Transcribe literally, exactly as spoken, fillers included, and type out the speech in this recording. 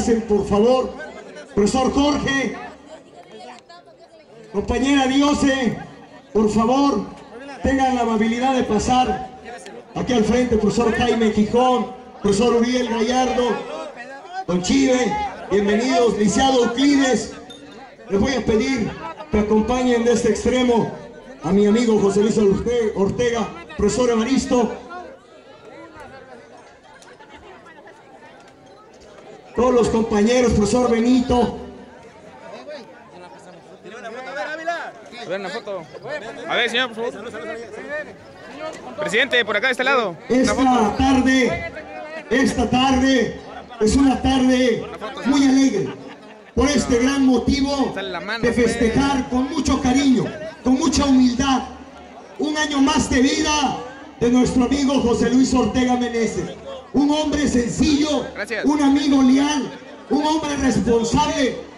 pasen, por favor. Profesor Jorge, compañera Diose, por favor, tengan la amabilidad de pasar aquí al frente. Profesor Jaime Gijón, profesor Uriel Gallardo, don Chive, bienvenidos. Lisiado Euclides, les voy a pedir que acompañen de este extremo a mi amigo José Luis Ortega, profesor Evaristo, todos los compañeros, profesor Benito. Una foto. A ver, señor, por favor. Presidente, por acá de este lado. Esta tarde, esta tarde es una tarde muy alegre por este gran motivo de festejar con mucho cariño, con mucha humildad, un año más de vida de nuestro amigo José Luis Ortega Meneses. Un hombre sencillo, Gracias. un amigo leal, un hombre responsable